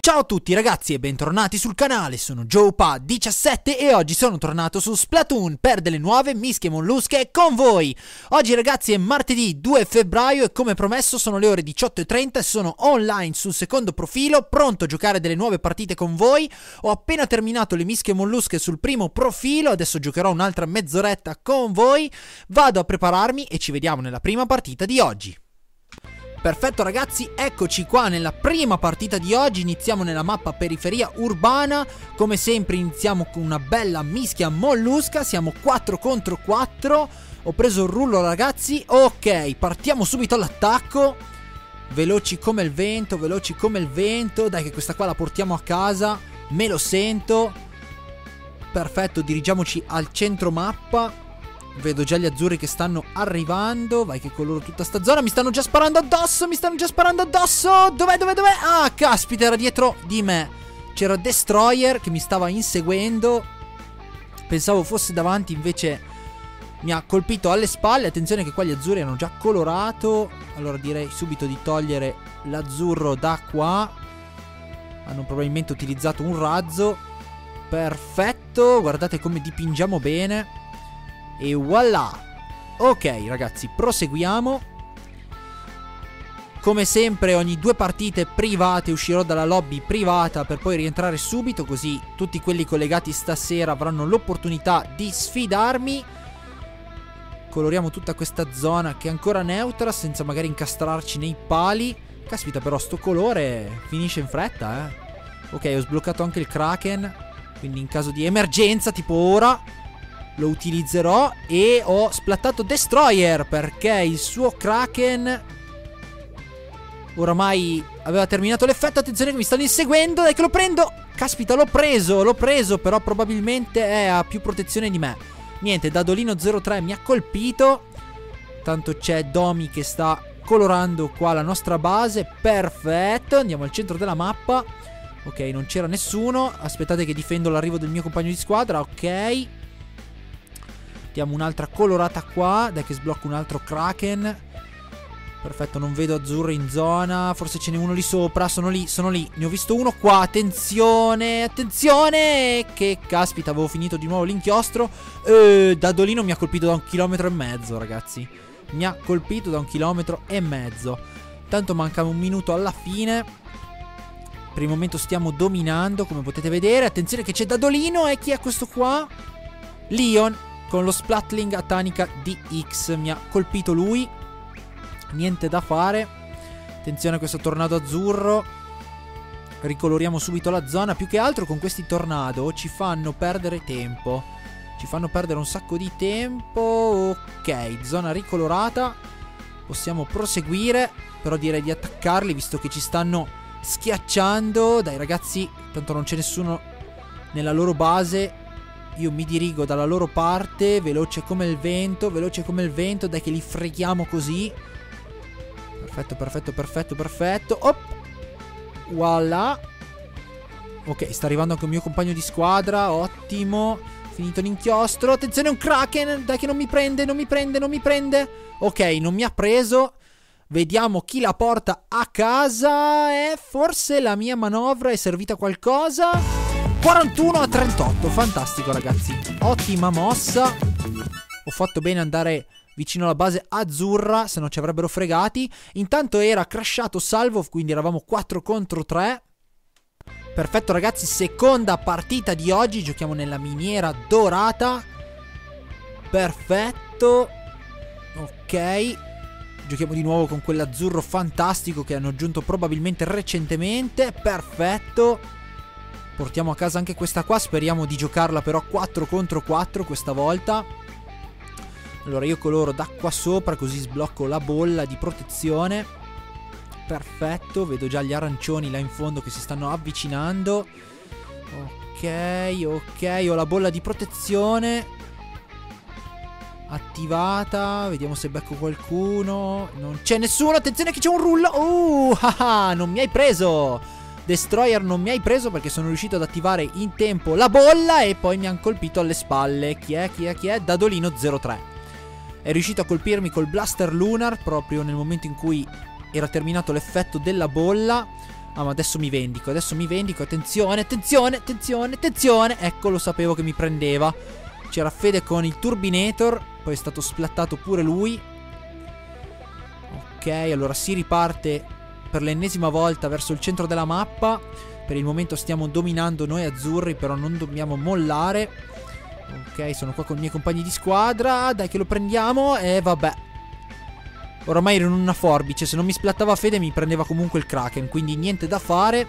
Ciao a tutti ragazzi e bentornati sul canale, sono JoePa17 e oggi sono tornato su Splatoon per delle nuove mischie mollusche con voi. Oggi ragazzi è martedì 2 febbraio e come promesso sono le ore 18:30 e sono online sul secondo profilo, pronto a giocare delle nuove partite con voi. Ho appena terminato le mischie mollusche sul primo profilo, adesso giocherò un'altra mezz'oretta con voi. Vado a prepararmi e ci vediamo nella prima partita di oggi. Perfetto ragazzi, eccoci qua nella prima partita di oggi, iniziamo nella mappa periferia urbana, come sempre iniziamo con una bella mischia mollusca, siamo 4 contro 4, ho preso il rullo ragazzi, ok, partiamo subito all'attacco, veloci come il vento, dai che questa qua la portiamo a casa, me lo sento, perfetto, dirigiamoci al centro mappa. Vedo già gli azzurri che stanno arrivando. Vai che coloro tutta sta zona. Mi stanno già sparando addosso. Dov'è? Ah, caspita, era dietro di me. C'era Destroyer che mi stava inseguendo. Pensavo fosse davanti, invece mi ha colpito alle spalle. Attenzione che qua gli azzurri hanno già colorato. Allora direi subito di togliere l'azzurro da qua. Hanno probabilmente utilizzato un razzo. Perfetto. Guardate come dipingiamo bene. E voilà. Ok ragazzi, proseguiamo. Come sempre ogni 2 partite private uscirò dalla lobby privata per poi rientrare subito, così tutti quelli collegati stasera avranno l'opportunità di sfidarmi. Coloriamo tutta questa zona che è ancora neutra senza magari incastrarci nei pali. Caspita, però sto colore finisce in fretta. Ok, ho sbloccato anche il Kraken, quindi in caso di emergenza tipo ora lo utilizzerò. E ho splattato Destroyer perché il suo Kraken oramai aveva terminato l'effetto. Attenzione che mi stanno inseguendo. Dai che lo prendo. Caspita, l'ho preso. Però probabilmente ha più protezione di me. Niente, Dadolino03 mi ha colpito. Tanto c'è Domi che sta colorando qua la nostra base. Perfetto, andiamo al centro della mappa. Ok, non c'era nessuno. Aspettate che difendo l'arrivo del mio compagno di squadra. Ok, diamo un'altra colorata qua. Dai che sblocco un altro Kraken. Perfetto, non vedo azzurri in zona. Forse ce n'è uno lì sopra. Sono lì. Ne ho visto uno qua. Attenzione. Che caspita, avevo finito di nuovo l'inchiostro. Dadolino mi ha colpito da 1,5 chilometri, ragazzi. Mi ha colpito da 1,5 chilometri. Tanto manca un minuto alla fine. Per il momento stiamo dominando, come potete vedere. Attenzione che c'è Dadolino. E chi è questo qua? Leon con lo Splatling Atanica DX. Mi ha colpito lui. Niente da fare. Attenzione a questo tornado azzurro. Ricoloriamo subito la zona. Più che altro con questi tornado ci fanno perdere tempo. Ci fanno perdere un sacco di tempo. Ok, zona ricolorata. Possiamo proseguire. Però direi di attaccarli visto che ci stanno schiacciando. Dai ragazzi, tanto non c'è nessuno nella loro base. Io mi dirigo dalla loro parte, veloce come il vento. Dai che li freghiamo così. Perfetto. Op. Voilà. Ok, sta arrivando anche un mio compagno di squadra. Ottimo. Finito l'inchiostro. Attenzione, un Kraken. Dai che non mi prende. Ok, non mi ha preso. Vediamo chi la porta a casa. E forse la mia manovra è servita a qualcosa. 41-38, fantastico ragazzi. Ottima mossa. Ho fatto bene andare vicino alla base azzurra, se no ci avrebbero fregati. Intanto era crashato Salvo, quindi eravamo 4 contro 3. Perfetto ragazzi, seconda partita di oggi. Giochiamo nella miniera dorata. Perfetto. Ok, giochiamo di nuovo con quell'azzurro fantastico che hanno aggiunto probabilmente recentemente. Perfetto. Portiamo a casa anche questa qua. Speriamo di giocarla però 4 contro 4 questa volta. Allora io coloro da qua sopra, così sblocco la bolla di protezione. Perfetto. Vedo già gli arancioni là in fondo che si stanno avvicinando. Ok, ho la bolla di protezione attivata. Vediamo se becco qualcuno. Non c'è nessuno. Attenzione che c'è un rullo. Non mi hai preso. Destroyer, non mi hai preso perché sono riuscito ad attivare in tempo la bolla e poi mi hanno colpito alle spalle. Chi è? Dadolino03. È riuscito a colpirmi col Blaster Lunar proprio nel momento in cui era terminato l'effetto della bolla. Ah, ma adesso mi vendico, attenzione, attenzione, attenzione, attenzione. Ecco, lo sapevo che mi prendeva. C'era Fede con il Turbinator, poi è stato splattato pure lui. Ok, allora si riparte per l'ennesima volta verso il centro della mappa. Per il momento stiamo dominando noi azzurri, però non dobbiamo mollare. Ok, sono qua con i miei compagni di squadra. Dai che lo prendiamo. E vabbè, oramai ero in una forbice. Se non mi splattava Fede mi prendeva comunque il Kraken, quindi niente da fare.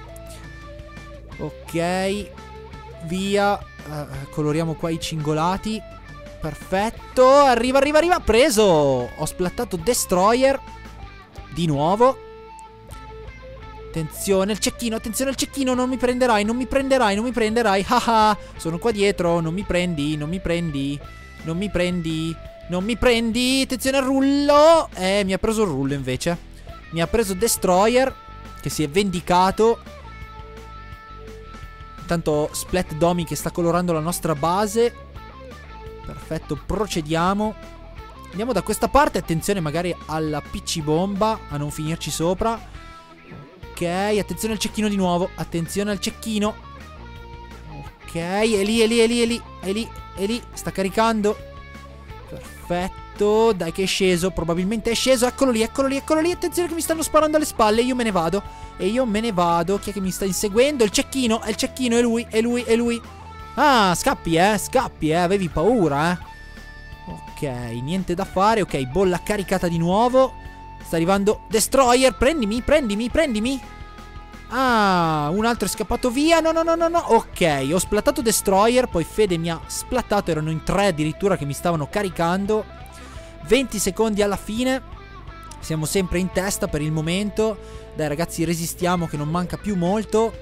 Ok, via. Coloriamo qua i cingolati. Perfetto. Arriva, arriva, arriva. Preso. Ho splattato Destroyer di nuovo. Attenzione al cecchino, non mi prenderai, non mi prenderai, non mi prenderai. Haha, sono qua dietro, non mi prendi, non mi prendi, non mi prendi, non mi prendi. Attenzione al rullo. Mi ha preso il rullo invece. Mi ha preso Destroyer, che si è vendicato. Intanto Splat Domi che sta colorando la nostra base. Perfetto, procediamo. Andiamo da questa parte, attenzione magari alla PC bomba, a non finirci sopra. Ok, attenzione al cecchino di nuovo. Attenzione al cecchino. Ok, è lì. Sta caricando. Perfetto. Dai che è sceso. Probabilmente è sceso. Eccolo lì. Attenzione che mi stanno sparando alle spalle. Io me ne vado. Chi è che mi sta inseguendo? Il cecchino. È lui. Ah, scappi. Avevi paura, Ok, niente da fare. Ok, bolla caricata di nuovo. Sta arrivando Destroyer. Prendimi. Ah, un altro è scappato via. No. Ok, ho splattato Destroyer. Poi Fede mi ha splattato. Erano in 3 addirittura che mi stavano caricando. 20 secondi alla fine. Siamo sempre in testa per il momento. Dai ragazzi, resistiamo che non manca più molto.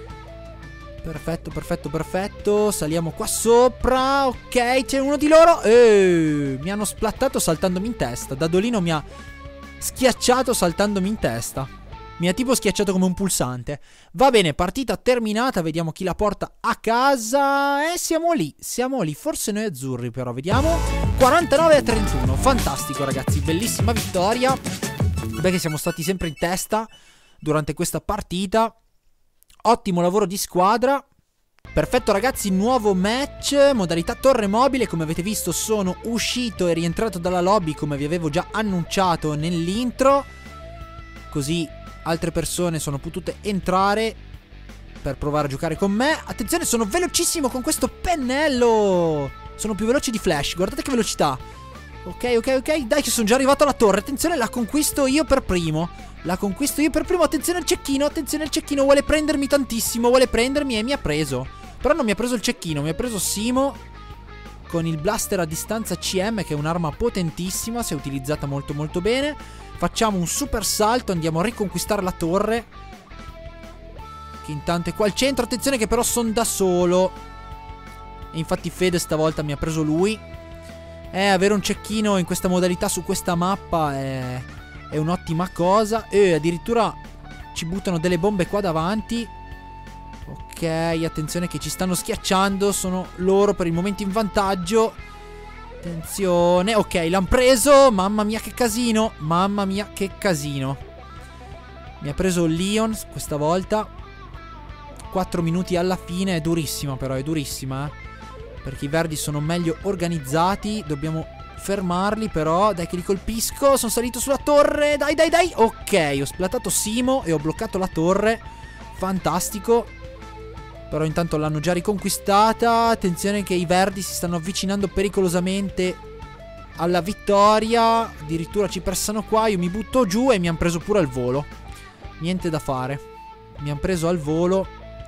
Perfetto. Saliamo qua sopra. Ok, c'è uno di loro. Mi hanno splattato saltandomi in testa. Dadolino mi ha schiacciato saltandomi in testa. Mi ha tipo schiacciato come un pulsante. Va bene, partita terminata. Vediamo chi la porta a casa. E siamo lì. Forse noi azzurri però, vediamo. 49-31. Fantastico ragazzi, bellissima vittoria. Beh, che siamo stati sempre in testa durante questa partita. Ottimo lavoro di squadra. Perfetto ragazzi, nuovo match, modalità torre mobile. Come avete visto sono uscito e rientrato dalla lobby, come vi avevo già annunciato nell'intro. Così altre persone sono potute entrare per provare a giocare con me. Attenzione, sono velocissimo con questo pennello. Sono più veloce di Flash, guardate che velocità. Ok, dai che sono già arrivato alla torre. Attenzione, la conquisto io per primo. Attenzione al cecchino, vuole prendermi tantissimo. E mi ha preso. Però non mi ha preso il cecchino, mi ha preso Simo con il blaster a distanza CM, che è un'arma potentissima, se utilizzata molto molto bene. Facciamo un super salto, andiamo a riconquistare la torre, che intanto è qua al centro. Attenzione che però sono da solo. E infatti Fede stavolta mi ha preso lui. Avere un cecchino in questa modalità su questa mappa è un'ottima cosa. Addirittura ci buttano delle bombe qua davanti. Ok, attenzione che ci stanno schiacciando. Sono loro per il momento in vantaggio. Attenzione. Ok, l'hanno preso. Mamma mia che casino. Mi ha preso Leon questa volta. 4 minuti alla fine. È durissima però, perché i verdi sono meglio organizzati. Dobbiamo fermarli però. Dai che li colpisco. Sono salito sulla torre. Dai. Ok, ho splattato Simo e ho bloccato la torre. Fantastico. Però intanto l'hanno già riconquistata. Attenzione che i verdi si stanno avvicinando pericolosamente alla vittoria. Addirittura ci pressano qua. Io mi butto giù e mi hanno preso pure al volo. Niente da fare. Mi hanno preso al volo.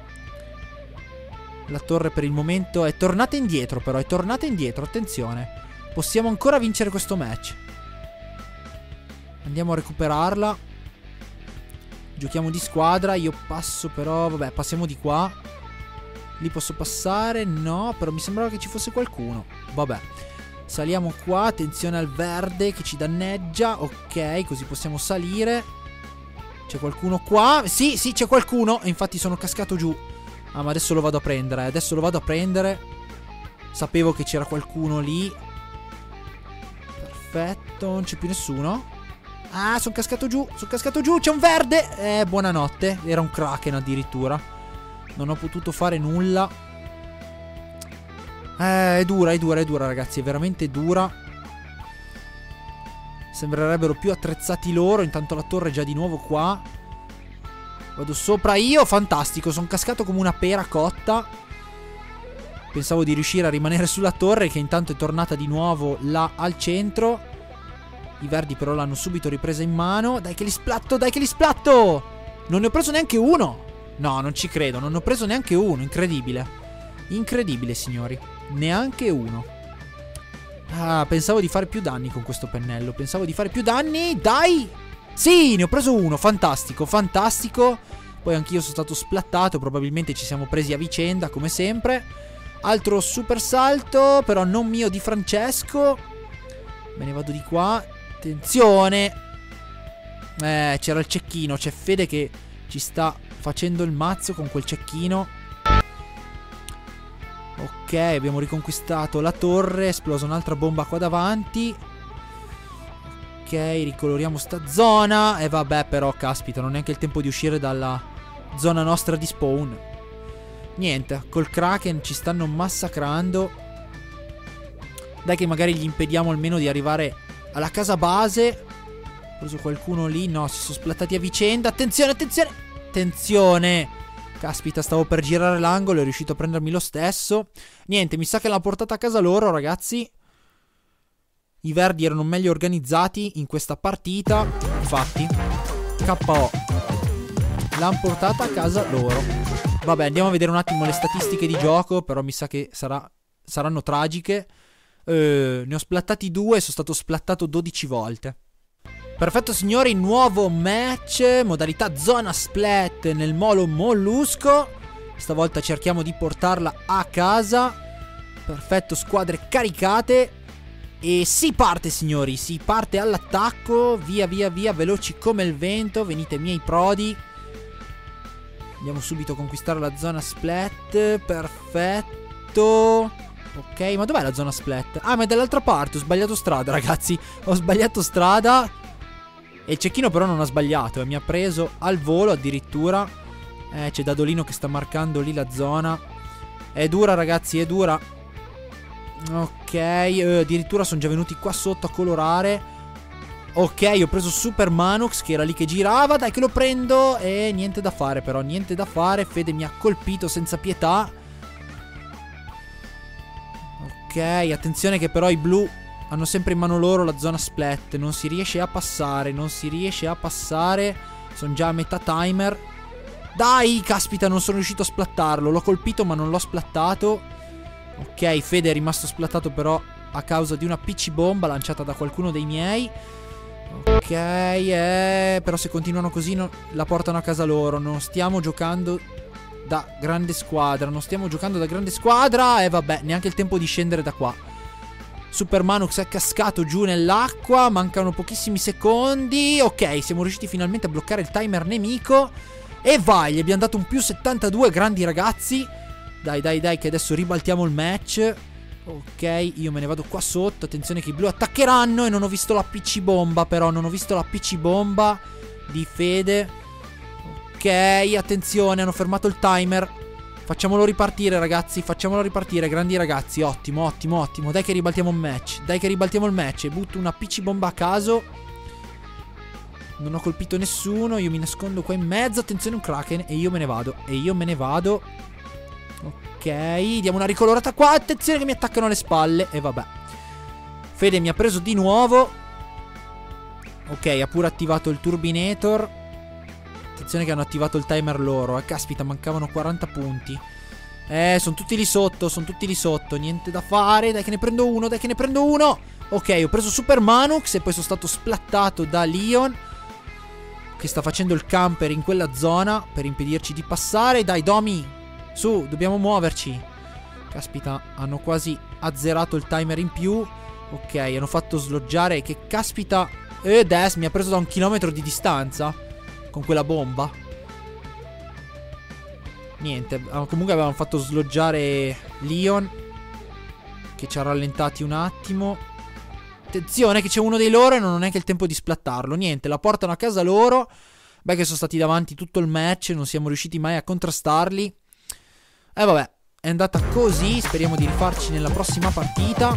La torre per il momento è tornata indietro però. Attenzione. Possiamo ancora vincere questo match. Andiamo a recuperarla. Giochiamo di squadra. Io passo però. Vabbè, passiamo di qua. Lì posso passare? No, però mi sembrava che ci fosse qualcuno. Vabbè, saliamo qua. Attenzione al verde che ci danneggia. Ok, così possiamo salire. C'è qualcuno qua? Sì, c'è qualcuno. E infatti sono cascato giù. Ah, ma adesso lo vado a prendere. Sapevo che c'era qualcuno lì. Perfetto, non c'è più nessuno. Ah, sono cascato giù, c'è un verde. Buonanotte, era un Kraken addirittura. Non ho potuto fare nulla. È dura ragazzi, è veramente dura. Sembrerebbero più attrezzati loro. Intanto la torre è già di nuovo qua. Vado sopra io, fantastico, sono cascato come una pera cotta. Pensavo di riuscire a rimanere sulla torre, che intanto è tornata di nuovo là al centro. I verdi però l'hanno subito ripresa in mano. Dai che li splatto, dai che li splatto. Non ne ho preso neanche uno. No, non ci credo, non ne ho preso neanche uno. Incredibile. Incredibile, signori. Neanche uno. Ah, pensavo di fare più danni con questo pennello. Pensavo di fare più danni. Dai. Sì, ne ho preso uno. Fantastico, fantastico. Poi anch'io sono stato splattato. Probabilmente ci siamo presi a vicenda, come sempre. Altro super salto, però non mio, di Francesco. Me ne vado di qua. Attenzione. C'era il cecchino. C'è Fede che ci sta facendo il mazzo con quel cecchino. Ok, abbiamo riconquistato la torre. È esplosa un'altra bomba qua davanti. Ok, ricoloriamo sta zona. E vabbè, però, caspita, non è neanche il tempo di uscire dalla zona nostra di spawn. Niente, col Kraken ci stanno massacrando. Dai che magari gli impediamo almeno di arrivare alla casa base. Ho preso qualcuno lì. No, si sono splattati a vicenda. Attenzione, attenzione. Attenzione. Caspita, stavo per girare l'angolo. È riuscito a prendermi lo stesso. Niente, mi sa che l'ha portata a casa loro, ragazzi. I verdi erano meglio organizzati in questa partita. Infatti KO. L'hanno portata a casa loro. Vabbè, andiamo a vedere un attimo le statistiche di gioco. Però mi sa che saranno tragiche. Ne ho splattati 2 e sono stato splattato 12 volte. Perfetto, signori, nuovo match. Modalità zona splat nel molo mollusco. Stavolta cerchiamo di portarla a casa. Perfetto, squadre caricate. E si parte, signori, si parte all'attacco. Via via via, veloci come il vento. Venite miei prodi. Andiamo subito a conquistare la zona splat. Perfetto. Ok, ma dov'è la zona splat? Ah, ma è dall'altra parte, ho sbagliato strada, ragazzi. Ho sbagliato strada. E il cecchino però non ha sbagliato, mi ha preso al volo addirittura. C'è Dadolino che sta marcando lì la zona. È dura, ragazzi, è dura. Ok, addirittura sono già venuti qua sotto a colorare. Ok, ho preso Super Manux che era lì che girava. Dai che lo prendo. E niente da fare però, niente da fare. Fede mi ha colpito senza pietà. Ok, attenzione che però i blu hanno sempre in mano loro la zona splat. Non si riesce a passare, non si riesce a passare. Sono già a metà timer. Dai, caspita, non sono riuscito a splattarlo. L'ho colpito ma non l'ho splattato. Ok, Fede è rimasto splattato però a causa di una PC bomba lanciata da qualcuno dei miei. Ok, però se continuano così la portano a casa loro. Non stiamo giocando da grande squadra. Non stiamo giocando da grande squadra. E vabbè, neanche il tempo di scendere da qua. Super Manux è cascato giù nell'acqua. Mancano pochissimi secondi. Ok, siamo riusciti finalmente a bloccare il timer nemico. E vai, gli abbiamo dato un più 72. Grandi ragazzi. Dai, dai, dai, che adesso ribaltiamo il match. Ok, io me ne vado qua sotto. Attenzione che i blu attaccheranno. E non ho visto la PC bomba però. Non ho visto la PC bomba di Fede. Ok, attenzione, hanno fermato il timer. Facciamolo ripartire, ragazzi. Facciamolo ripartire, grandi ragazzi. Ottimo, ottimo, ottimo. Dai che ribaltiamo il match. Dai che ribaltiamo il match. E butto una PC bomba a caso. Non ho colpito nessuno. Io mi nascondo qua in mezzo. Attenzione, un Kraken. E io me ne vado. E io me ne vado. Ok, diamo una ricolorata qua. Attenzione che mi attaccano alle spalle. E vabbè. Fede mi ha preso di nuovo. Ok, ha pure attivato il Turbinator. Attenzione che hanno attivato il timer loro. Caspita, mancavano 40 punti. Sono tutti lì sotto. Sono tutti lì sotto. Niente da fare. Dai che ne prendo uno. Dai che ne prendo uno. Ok, ho preso Super Manux. E poi sono stato splattato da Leon, che sta facendo il camper in quella zona per impedirci di passare. Dai, Domi, su, dobbiamo muoverci. Caspita, hanno quasi azzerato il timer in più. Ok, hanno fatto sloggiare. Che caspita. Des mi ha preso da 1 chilometro di distanza con quella bomba. Niente, comunque avevano fatto sloggiare Leon, che ci ha rallentati un attimo. Attenzione che c'è uno dei loro e non ho neanche il tempo di splattarlo. Niente, la portano a casa loro. Beh, che sono stati davanti tutto il match, non siamo riusciti mai a contrastarli. E vabbè, è andata così. Speriamo di rifarci nella prossima partita.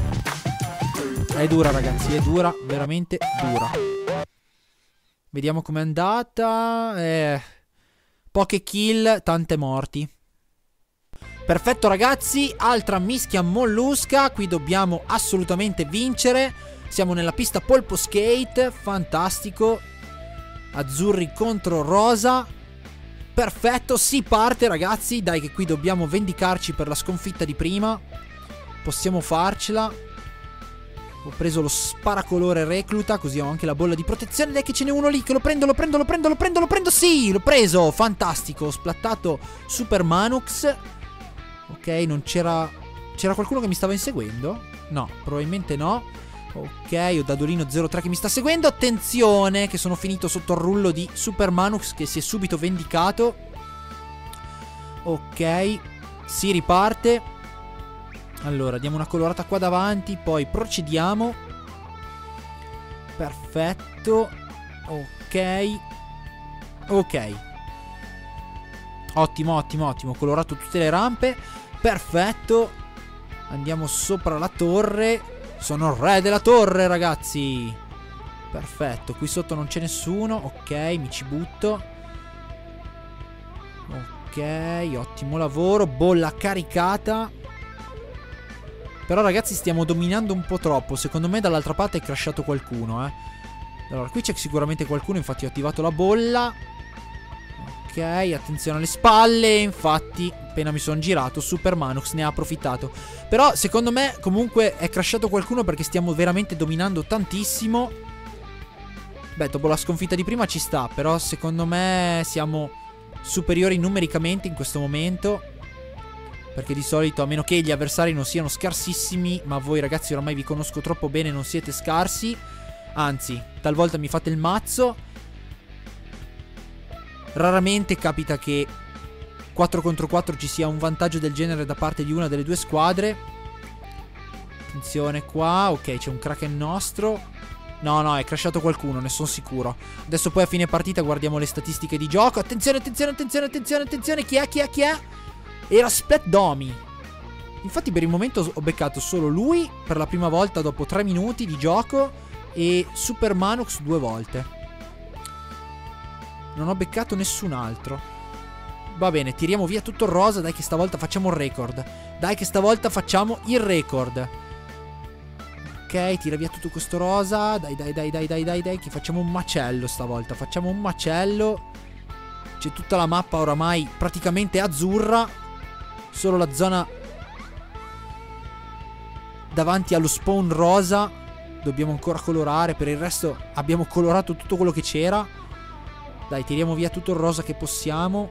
È dura, ragazzi, è dura, veramente dura. Vediamo com'è andata. Poche kill, tante morti. Perfetto, ragazzi, altra mischia mollusca. Qui dobbiamo assolutamente vincere. Siamo nella pista polpo skate. Fantastico. Azzurri contro rosa. Perfetto, si parte, ragazzi. Dai che qui dobbiamo vendicarci per la sconfitta di prima. Possiamo farcela. Ho preso lo sparacolore recluta, così ho anche la bolla di protezione. Dai che ce n'è uno lì, che lo prendo. Sì, l'ho preso, fantastico. Ho splattato Super Manux. Ok, non c'era... C'era qualcuno che mi stava inseguendo? No, probabilmente no. Ok, ho Dadolino 03 che mi sta seguendo. Attenzione che sono finito sotto il rullo di Super Manux, che si è subito vendicato. Ok, si riparte. Allora, diamo una colorata qua davanti, poi procediamo. Perfetto. Ok. Ok. Ottimo, ottimo, ottimo. Colorato tutte le rampe. Perfetto. Andiamo sopra la torre. Sono il re della torre, ragazzi. Perfetto, qui sotto non c'è nessuno. Ok, mi ci butto. Ok, ottimo lavoro. Bolla caricata. Però, ragazzi, stiamo dominando un po' troppo. Secondo me dall'altra parte è crashato qualcuno, Allora, qui c'è sicuramente qualcuno. Infatti ho attivato la bolla. Ok, attenzione alle spalle. Infatti, appena mi sono girato, Super Manux ne ha approfittato. Però, secondo me, comunque è crashato qualcuno, perché stiamo veramente dominando tantissimo. Beh, dopo la sconfitta di prima ci sta. Però, secondo me, siamo superiori numericamente in questo momento. Perché di solito, a meno che gli avversari non siano scarsissimi, ma voi, ragazzi, oramai vi conosco troppo bene, non siete scarsi. Anzi, talvolta mi fate il mazzo. Raramente capita che 4 contro 4 ci sia un vantaggio del genere da parte di una delle due squadre. Attenzione qua. Ok, c'è un Kraken nostro. No, no, è crashato qualcuno, ne sono sicuro. Adesso poi a fine partita guardiamo le statistiche di gioco. Attenzione, attenzione, attenzione, attenzione, attenzione. Chi è, chi è, chi è? Era Splat Domi. Infatti per il momento ho beccato solo lui per la prima volta dopo 3 minuti di gioco, e Super Manux 2 volte. Non ho beccato nessun altro. Va bene, tiriamo via tutto il rosa. Dai che stavolta facciamo il record. Dai che stavolta facciamo il record. Ok, tira via tutto questo rosa. Dai, dai, dai, dai, dai, dai, dai, che facciamo un macello stavolta. Facciamo un macello. C'è tutta la mappa oramai praticamente azzurra. Solo la zona davanti allo spawn rosa dobbiamo ancora colorare. Per il resto abbiamo colorato tutto quello che c'era. Dai, tiriamo via tutto il rosa che possiamo.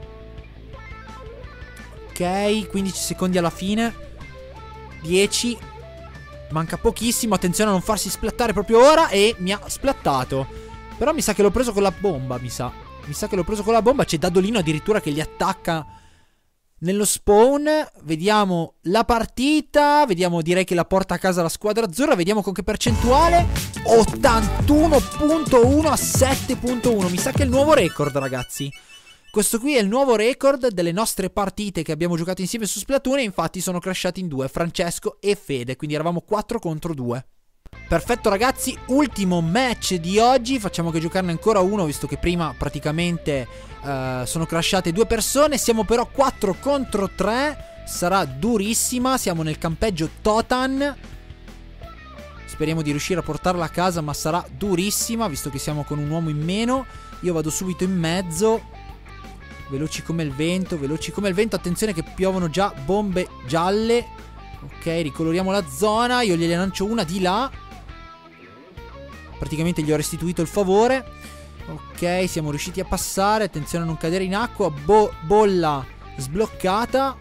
Ok, 15 secondi alla fine. 10. Manca pochissimo. Attenzione a non farsi splattare proprio ora. E mi ha splattato. Però mi sa che l'ho preso con la bomba. Mi sa che l'ho preso con la bomba. C'è Dadolino addirittura che li attacca nello spawn. Vediamo la partita. Vediamo, direi che la porta a casa la squadra azzurra. Vediamo con che percentuale. 81.1 a 7.1. Mi sa che è il nuovo record, ragazzi. Questo qui è il nuovo record delle nostre partite che abbiamo giocato insieme su Splatoon. E infatti sono crashati in 2, Francesco e Fede. Quindi eravamo 4 contro 2. Perfetto, ragazzi, ultimo match di oggi. Facciamo che giocarne ancora uno, visto che prima praticamente sono crashate 2 persone. Siamo però 4 contro 3. Sarà durissima. Siamo nel campeggio Totan. Speriamo di riuscire a portarla a casa, ma sarà durissima, visto che siamo con un uomo in meno. Io vado subito in mezzo. Veloci come il vento, veloci come il vento. Attenzione che piovono già bombe gialle. Ok, ricoloriamo la zona. Io gliene lancio una di là. Praticamente gli ho restituito il favore. Ok, siamo riusciti a passare. Attenzione a non cadere in acqua. Bolla sbloccata.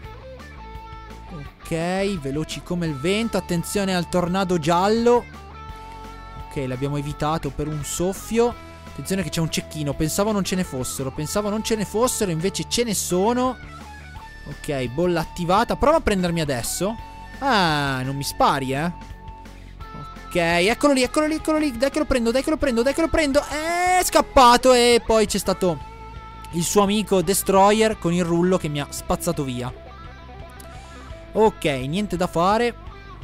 Ok, veloci come il vento. Attenzione al tornado giallo. Ok, l'abbiamo evitato per un soffio. Attenzione che c'è un cecchino. Pensavo non ce ne fossero. Invece ce ne sono. Ok, bolla attivata. Prova a prendermi adesso. Ah, non mi spari, Ok, eccolo lì, eccolo lì, eccolo lì. Dai che lo prendo, dai che lo prendo, dai che lo prendo. È scappato e poi c'è stato il suo amico Destroyer con il rullo che mi ha spazzato via. Ok, niente da fare.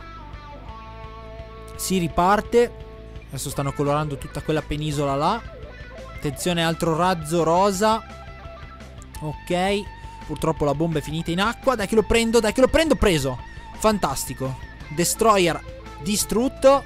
Si riparte. Adesso stanno colorando tutta quella penisola là. Attenzione, altro razzo rosa. Ok, purtroppo la bomba è finita in acqua. Dai che lo prendo, dai che lo prendo. Preso. Fantastico. Destroyer distrutto.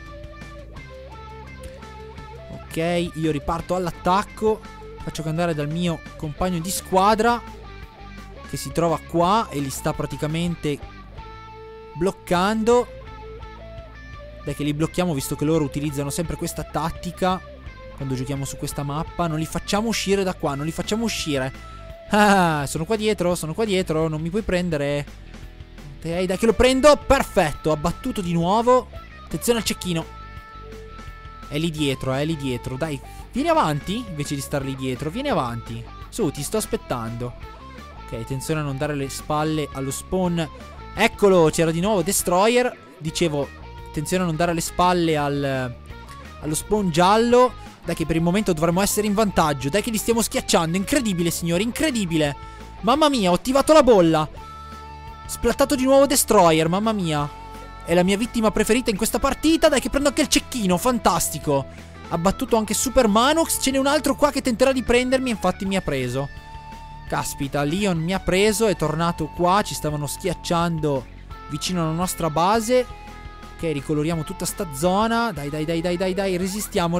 Ok, io riparto all'attacco. Faccio andare dal mio compagno di squadra, che si trova qua e li sta praticamente bloccando. Dai che li blocchiamo, visto che loro utilizzano sempre questa tattica quando giochiamo su questa mappa. Non li facciamo uscire da qua, non li facciamo uscire. Ah, sono qua dietro, non mi puoi prendere. Dai che lo prendo. Perfetto, abbattuto di nuovo. Attenzione al cecchino. È lì dietro, dai, vieni avanti. Invece di star lì dietro, vieni avanti. Su, ti sto aspettando. Ok, attenzione a non dare le spalle allo spawn. Eccolo, c'era di nuovo Destroyer. Dicevo, attenzione a non dare le spalle allo spawn giallo. Dai che per il momento dovremmo essere in vantaggio. Dai che li stiamo schiacciando. Incredibile, signori, incredibile. Mamma mia, ho attivato la bolla. Splattato di nuovo Destroyer, mamma mia. È la mia vittima preferita in questa partita. Dai che prendo anche il cecchino, fantastico. Ha battuto anche Super Manox. Ce n'è un altro qua che tenterà di prendermi, infatti mi ha preso. Caspita, Leon mi ha preso, è tornato qua. Ci stavano schiacciando vicino alla nostra base. Ok, ricoloriamo tutta sta zona. Dai, resistiamo.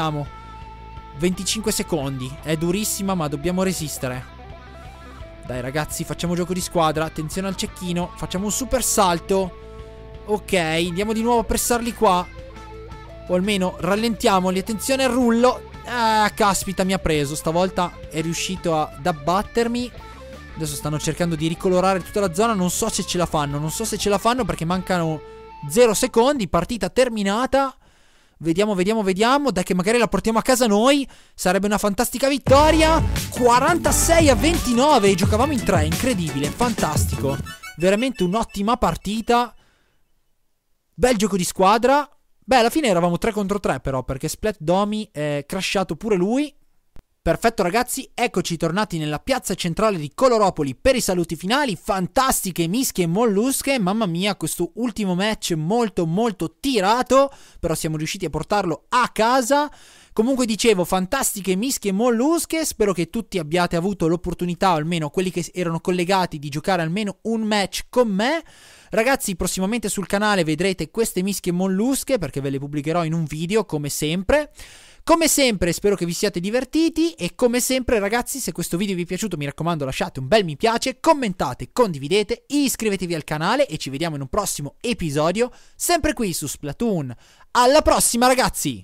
25 secondi. È durissima, ma dobbiamo resistere. Dai ragazzi, facciamo gioco di squadra. Attenzione al cecchino. Facciamo un super salto. Ok, andiamo di nuovo a pressarli qua. O almeno rallentiamoli. Attenzione al rullo. Ah, caspita, mi ha preso. Stavolta è riuscito ad abbattermi. Adesso stanno cercando di ricolorare tutta la zona. Non so se ce la fanno, perché mancano 0 secondi. Partita terminata. Vediamo. Dai che magari la portiamo a casa noi. Sarebbe una fantastica vittoria. 46-29. Giocavamo in 3. Incredibile, fantastico. Veramente un'ottima partita. Bel gioco di squadra. Beh, alla fine eravamo 3 contro 3 però, perché Splat Domi è crashato pure lui. Perfetto ragazzi, eccoci tornati nella piazza centrale di Coloropoli per i saluti finali. Fantastiche mischie e mollusche. Mamma mia, questo ultimo match molto tirato, però siamo riusciti a portarlo a casa. Comunque dicevo, fantastiche mischie e mollusche. Spero che tutti abbiate avuto l'opportunità, o almeno quelli che erano collegati, di giocare almeno un match con me. Ragazzi, prossimamente sul canale vedrete queste mischie mollusche, perché ve le pubblicherò in un video, come sempre. Come sempre spero che vi siate divertiti e come sempre ragazzi, se questo video vi è piaciuto mi raccomando lasciate un bel mi piace, commentate, condividete, iscrivetevi al canale e ci vediamo in un prossimo episodio sempre qui su Splatoon. Alla prossima ragazzi!